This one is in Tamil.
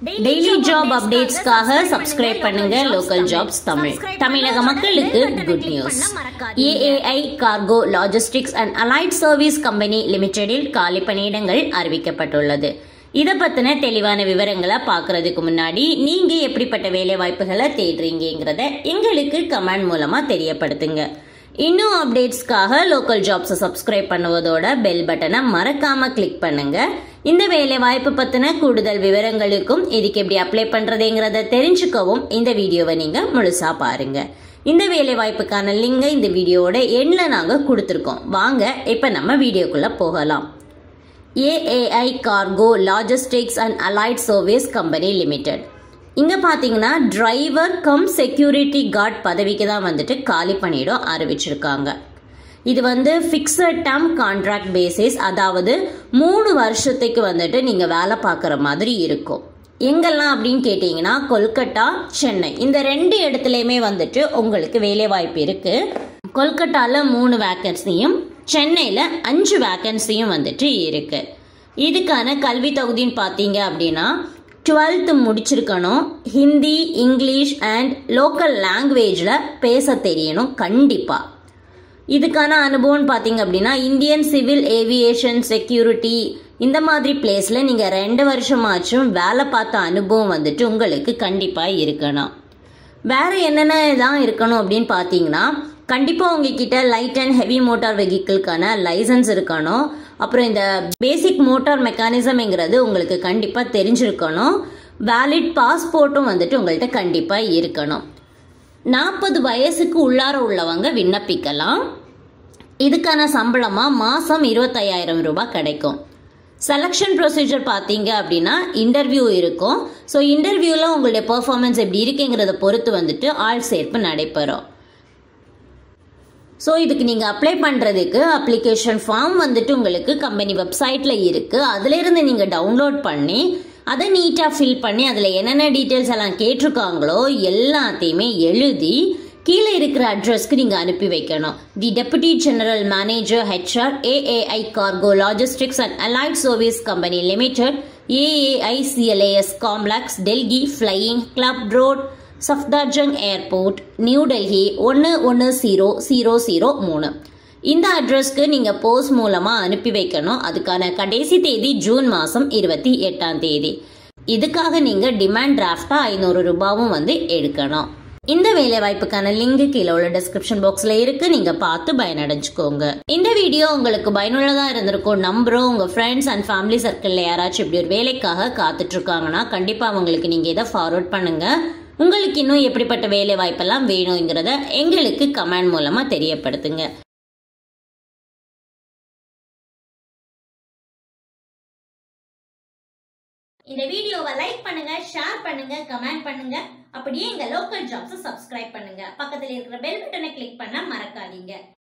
டெய்லி ஜாப் அப்டேட்ஸ்க்காக சப்ஸ்கிரைப் பண்ணுங்க லோக்கல் ஜாப்ஸ் தமிழ். தமிழக மக்களுக்கு good news. AAI cargo logistics and allied service company லிமிடெடில் காலி பணியிடங்கள் அறிவிக்கப்பட்டுள்ளது. இத பத்தின தெளிவான விவரங்களை பாக்குறதுக்கு முன்னாடி நீங்க எப்படிப்பட்ட வேலை வாய்ப்புகளை தேடுறீங்கிறத எங்களுக்கு கமெண்ட் மூலமா தெரியப்படுத்துங்க. இன்னும் அப்டேட்ஸ்க்காக லோக்கல் ஜாப்ஸை சப்ஸ்கிரைப் பண்ணுவதோட பெல் பட்டனை மறக்காம கிளிக் பண்ணுங்க. இந்த வேலை வாய்ப்பு பத்தின கூடுதல் விவரங்களுக்கும் இதுக்கு எப்படி அப்ளை பண்றதுங்கிறத தெரிஞ்சுக்கவும் இந்த வீடியோவை நீங்க முழுசா பாருங்க. இந்த வேலை வாய்ப்புக்கான லிங்கை இந்த வீடியோவோட எண்ட்ல நாங்க கொடுத்துருக்கோம். வாங்க இப்ப நம்ம வீடியோக்குள்ள போகலாம். AAI cargo logistics and allied service company limited. இங்க பாத்தீங்கன்னா டிரைவர் கம் செக்யூரிட்டி கார்டு பதவிக்கு தான் வந்துட்டு காலி பணியிடம் அறிவிச்சிருக்காங்க. இது பிக்ஸட் டேர்ம் கான்ட்ராக்ட் பேசிஸ், அதாவது 3 வருஷத்துக்கு வந்துட்டு நீங்க வேலை பார்க்குற மாதிரி இருக்கும். எங்கெல்லாம் அப்படின்னு கேட்டீங்கன்னா கொல்கட்டா, சென்னை இந்த 2 இடத்துலயுமே வந்துட்டு உங்களுக்கு வேலை வாய்ப்பு இருக்கு. கொல்கட்டால 3 வேக்கன்சியும் சென்னையில 5 வேக்கன்சியும் வந்துட்டு இருக்கு. இதுக்கான கல்வி தகுதின்னு பாத்தீங்க அப்படின்னா 12th முடிச்சிருக்கணும். ஹிந்தி, இங்கிலீஷ் அண்ட் லோக்கல் லாங்குவேஜ்ல பேச தெரியணும் கண்டிப்பா. இதுக்கான அனுபவம் பாத்தீங்க அப்படின்னா இந்தியன் சிவில் ஏவியேஷன் செக்யூரிட்டி இந்த மாதிரி பிளேஸ்ல நீங்க 2 வருஷமாச்சும் வேலை பார்த்த அனுபவம் வந்துட்டு உங்களுக்கு கண்டிப்பா இருக்கணும். வேற என்னென்ன தான் இருக்கணும் அப்படின்னு பாத்தீங்கன்னா கண்டிப்பா உங்ககிட்ட லைட் அண்ட் ஹெவி மோட்டார் வெஹிக்கிள்கான லைசன்ஸ் இருக்கணும். அப்புறம் இந்த பேசிக் மோட்டார் மெக்கானிசம்ங்கிறது உங்களுக்கு கண்டிப்பா தெரிஞ்சிருக்கணும். வேலிட் பாஸ்போர்ட்டும் வந்துட்டு உங்கள்கிட்ட கண்டிப்பா இருக்கணும். 40 வயசுக்கு உள்ளார உள்ளவங்க விண்ணப்பிக்கலாம். இதுக்கான சம்பளமா மாசம் 25,000 ரூபாய் கிடைக்கும். செலக்ஷன் ப்ரொசீஜர் பார்த்தீங்க அப்படின்னா இன்டர்வியூ இருக்கும். ஸோ இன்டர்வியூல உங்களுடைய பெர்ஃபார்மன்ஸ் எப்படி இருக்குங்கிறத பொறுத்து வந்துட்டு ஆள் சேர்ப்பு நடைபெறும். ஸோ இதுக்கு நீங்கள் அப்ளை பண்ணுறதுக்கு அப்ளிகேஷன் ஃபார்ம் வந்துட்டு உங்களுக்கு கம்பெனி வெப்சைட்டில் இருக்குது. அதிலிருந்து நீங்கள் டவுன்லோட் பண்ணி அதை நீட்டாக ஃபில் பண்ணி அதில் என்னென்ன டீட்டெயில்ஸ் எல்லாம் கேட்டிருக்காங்களோ எல்லாத்தையுமே எழுதி கீழே இருக்கிற அட்ரஸ்க்கு நீங்கள் அனுப்பி வைக்கணும். The deputy general manager HR AAI cargo logistics and allied service company limited, AAI CLAS complex, Delhi flying club road, Safdarjung airport, new Delhi 110003. இந்த அட்ரஸ்க்கு நீங்க போஸ்ட் மூலமா அனுப்பி வைக்கணும். அதுக்கான கடைசி தேதி ஜூன் மாசம் 28ஆம் தேதி. இதுக்காக நீங்க டிமாண்ட் டிராஃப்டா 500 ரூபாவும் எடுக்கணும். இந்த வேலை வாய்ப்புக்கான லிங்க் கீழே உள்ள டிஸ்கிரிப்ஷன் பாக்ஸ்ல இருக்கு. நீங்க பார்த்து பயனடைஞ்சுக்கோங்க. இந்த வீடியோ உங்களுக்கு பயனுள்ளதா இருந்திருக்கும் நம்புறோம். உங்க ஃப்ரெண்ட்ஸ் அண்ட் ஃபேமிலி சர்க்கிள்ல யாராச்சும் இப்படி ஒரு வேலைக்காக காத்துட்டு இருக்காங்கன்னா கண்டிப்பா அவங்களுக்கு நீங்க இதை ஃபார்வர்ட் பண்ணுங்க. உங்களுக்கு இன்னும் எப்படிப்பட்ட வேலை வாய்ப்பெல்லாம் வேணுங்கிறத எங்களுக்கு கமெண்ட் மூலமா தெரியப்படுத்துங்க. இந்த வீடியோவை லைக் பண்ணுங்க, ஷேர் பண்ணுங்க, கமெண்ட் பண்ணுங்க. அப்படியே எங்க லோக்கல் ஜாப்ஸ் சப்ஸ்கிரைப் பண்ணுங்க. பக்கத்துல இருக்கிற பெல் பட்டனை கிளிக் பண்ண மறக்காதீங்க.